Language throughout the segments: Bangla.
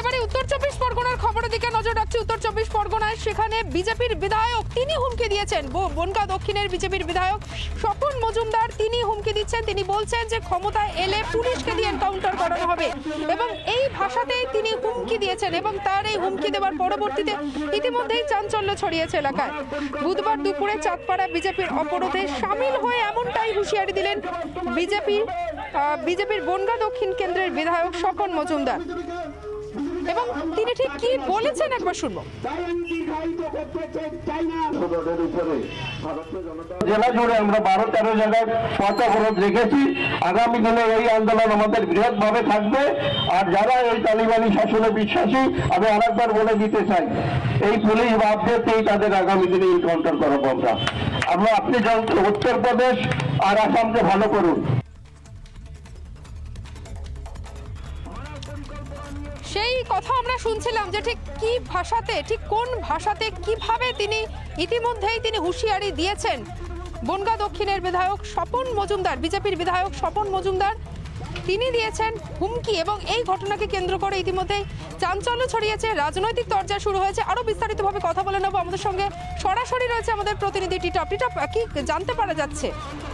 একেবারে উত্তর 24 পরগনার খবরের দিকে নজর রাখছি। উত্তর 24 পরগনায় সেখানে বিজেপির বিধায়ক তিনি হুমকি দিয়েছেন। বনগাঁ দক্ষিণের বিজেপির বিধায়ক স্বপন মজুমদার তিনি হুমকি দিচ্ছেন। তিনি বলছেন যে ক্ষমতায় এলে পুলিশকে দিয়ে এনকাউন্টার করানো হবে এবং এই ভাষাতেই তিনি হুমকি দিয়েছেন এবং তার এই হুমকি দেওয়ার পরবর্তীতে ইতিমধ্যেই চাঞ্চল্য ছড়িয়েছে এলাকায়। বুধবার দুপুরে চাঁদপাড়া বিজেপির অবরোধে সামিল হয়ে এমনটাই হুঁশিয়ারি দিলেন বিজেপির বনগাঁ দক্ষিণ কেন্দ্রের বিধায়ক স্বপন মজুমদার এবং তিনি ঠিক কি বলেছেন একবার শুনবো। জেলা জুড়ে আমরা 12-13 জায়গায় পথ অবরোধ রেখেছি। আগামী দিনে এই আন্দোলন আমাদের বৃহৎভাবে থাকবে। আর যারা এই তালিবানি শাসনে বিশ্বাসী, আমি আরেকবার বলে দিতে চাই, এই পুলিশ বাধ্যতেই তাদের আগামী দিনে এনকাউন্টার করাবো আমরা। আপনি উত্তরপ্রদেশ আর আসামকে ভালো করুন। সেই কথা আমরা শুনছিলাম যে ঠিক কি ভাষাতে, ঠিক কোন ভাষাতে, কিভাবে তিনি ইতিমধ্যেই তিনি হুঁশিয়ারি দিয়েছেন। বনগাঁ দক্ষিণের বিধায়ক স্বপন মজুমদার, বিজেপির বিধায়ক স্বপন মজুমদার তিনি দিয়েছেন হুমকি এবং এই ঘটনাকে কেন্দ্র করে ইতিমধ্যেই চাঞ্চল্য ছড়িয়েছে, রাজনৈতিক তরজা শুরু হয়েছে। আরো বিস্তারিতভাবে কথা বলে নেব। আমাদের সঙ্গে সরাসরি রয়েছে আমাদের প্রতিনিধি টিটপ। টিটপ, কি জানতে পারা যাচ্ছে?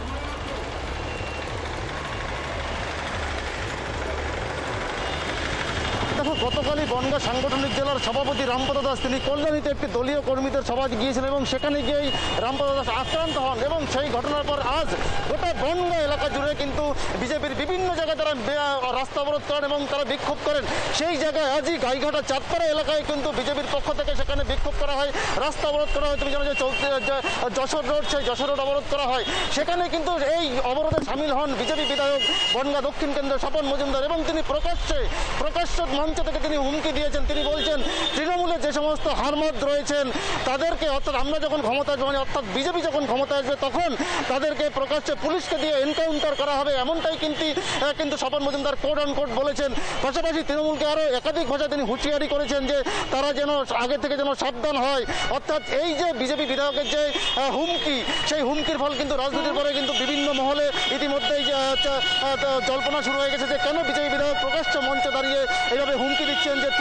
দেখো, গতকালই বনগাঁ সাংগঠনিক জেলার সভাপতি রামপদ দাস তিনি কল্যাণীতে একটি দলীয় কর্মীদের সভা গিয়েছিলেন এবং সেখানে গিয়েই রামপদ দাস আক্রান্ত হন এবং সেই ঘটনার পর আজ গোটা বনগাঁ এলাকা জুড়ে কিন্তু বিজেপির বিভিন্ন জায়গায় তারা রাস্তা অবরোধ করেন এবং তারা বিক্ষোভ করেন। সেই জায়গায় আজই গাইঘাটা চাঁদপাড়া এলাকায় কিন্তু বিজেপির পক্ষ থেকে সেখানে বিক্ষোভ করা হয়, রাস্তা অবরোধ করা হয়। তুমি জানো যে যশোর রোড, সেই যশোর রোড অবরোধ করা হয়। সেখানে কিন্তু এই অবরোধে সামিল হন বিজেপি বিধায়ক বনগাঁ দক্ষিণ কেন্দ্রের স্বপন মজুমদার এবং তিনি প্রকাশ্য মঞ্চ থেকে তিনি হুমকি দিয়েছেন। তিনি বলছেন তৃণমূলে যে সমস্ত হারমাদ রয়েছেন তাদেরকে, অর্থাৎ আমরা যখন ক্ষমতা আসবে, মানে অর্থাৎ বিজেপি যখন ক্ষমতা আসবে, তখন তাদেরকে প্রকাশ্যে পুলিশকে দিয়ে এনকাউন্টার করা হবে, এমনটাই কিন্তু Swapan Majumdar quote on quote বলেছেন। পাশাপাশি তৃণমূলকে আরও একাধিক ভাষায় তিনি হুঁশিয়ারি করেছেন যে তারা যেন আগে থেকে যেন সাবধান হয়। অর্থাৎ এই যে বিজেপি বিধায়কের যে হুমকি, সেই হুমকির ফল কিন্তু রাজনীতির পরে কিন্তু বিভিন্ন মহলে ইতিমধ্যেই জল্পনা শুরু হয়ে গেছে যে কেন বিজেপি বিধায়ক প্রকাশ্য মঞ্চে দাঁড়িয়ে এইভাবে হুমকি দিচ্ছেন যে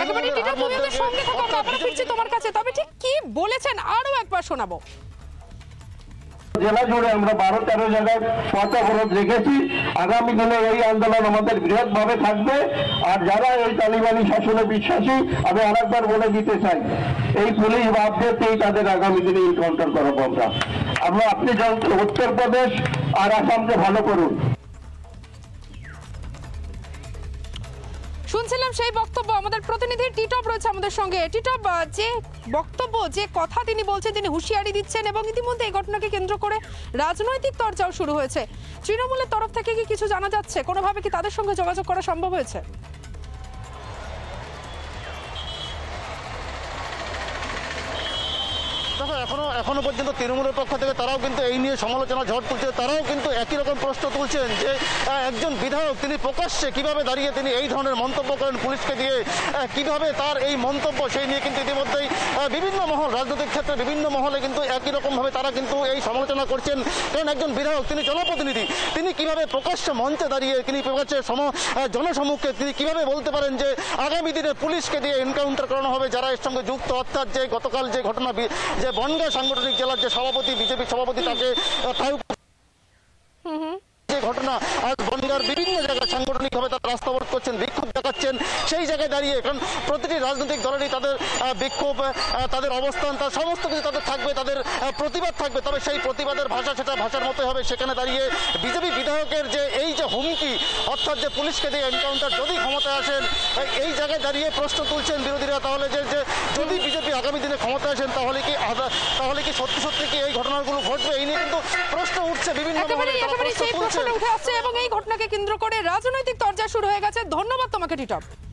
তোমার কাছে। তবে ঠিক কি বলেছেন আরো একবার শোনাবো। জেলা জুড়ে আমরা 12-13 জায়গায় পথ অবরোধ রেখেছি। আগামী দিনে এই আন্দোলন আমাদের বৃহৎভাবে থাকবে। আর যারা এই তালিবানি শাসনে বিশ্বাসী, আমি আরেকবার বলে দিতে চাই, এই পুলিশ বাধ্যতেই তাদের আগামী দিনে এনকাউন্টার করাবো আমরা। আপনি উত্তরপ্রদেশ আর আসামকে ভালো করুন। শুনছিলাম সেই বক্তব্য। আমাদের প্রতিনিধি টিটপ রয়েছে আমাদের সঙ্গে। টিটপ, যে বক্তব্য, যে কথা তিনি বলছেন, তিনি হুঁশিয়ারি দিচ্ছেন এবং ইতিমধ্যে এই ঘটনাকে কেন্দ্র করে রাজনৈতিক তরজাও শুরু হয়েছে। তৃণমূলের তরফ থেকে কি কিছু জানা যাচ্ছে? কোনোভাবে কি তাদের সঙ্গে যোগাযোগ করা সম্ভব হয়েছে? এখনো পর্যন্ত তৃণমূলের পক্ষ থেকে তারাও কিন্তু এই নিয়ে সমালোচনা ঝড় তুলছে। তারাও কিন্তু একই রকম প্রশ্ন তুলছেন যে একজন বিধায়ক তিনি প্রকাশ্যে কিভাবে দাঁড়িয়ে তিনি এই ধরনের মন্তব্য করেন পুলিশকে দিয়ে, কিভাবে তার এই মন্তব্য, সেই নিয়ে কিন্তু ইতিমধ্যেই বিভিন্ন মহল, রাজনৈতিক ক্ষেত্রে বিভিন্ন মহলে কিন্তু একই রকমভাবে তারা কিন্তু এই সমালোচনা করছেন। কারণ একজন বিধায়ক, তিনি জনপ্রতিনিধি, তিনি কিভাবে প্রকাশ্য মঞ্চে দাঁড়িয়ে তিনি প্রকাশ্যে জনসম্মুখে তিনি কিভাবে বলতে পারেন যে আগামী দিনে পুলিশকে দিয়ে এনকাউন্টার করানো হবে যারা এর সঙ্গে যুক্ত। অর্থাৎ যে গতকাল যে ঘটনা, যে বনগাঁ সাংগঠনিক জেলার যে সভাপতি, বিজেপি সভাপতি, তাকে যে ঘটনা, আজ বনগাঁর বিভিন্ন জায়গায় সাংগঠনিকভাবে তারা রাস্তা অবরোধ করছেন, বিক্ষোভ দেখাচ্ছেন। সেই জায়গায় দাঁড়িয়ে কারণ প্রতিটি রাজনৈতিক দলেরই তাদের বিক্ষোভ, তাদের অবস্থান, তার সমস্ত কিছু তাদের থাকবে, তাদের প্রতিবাদ থাকবে। তবে সেই প্রতিবাদের ভাষা সেটা ভাষার মতোই হবে। সেখানে দাঁড়িয়ে বিজেপি বিধায়কের যে এই যে হুমকি, অর্থাৎ যে পুলিশকে দিয়ে এনকাউন্টার যদি ক্ষমতায় আসেন, এই জায়গায় দাঁড়িয়ে প্রশ্ন তুলছেন বিরোধীরা, তাহলে যে যদি বিজেপি আগামী দিনে ক্ষমতায় আসেন তাহলে কি সত্যি কি এই ঘটনাগুলো ঘটবে? এই নিয়ে কিন্তু প্রশ্ন উঠছে বিভিন্ন মহলে, তারা প্রশ্ন তুলছে উঠে আসছে এবং এই ঘটনাকে কেন্দ্র করে রাজনৈতিক তরজা শুরু হয়ে গেছে। ধন্যবাদ তোমাকে টিটপ।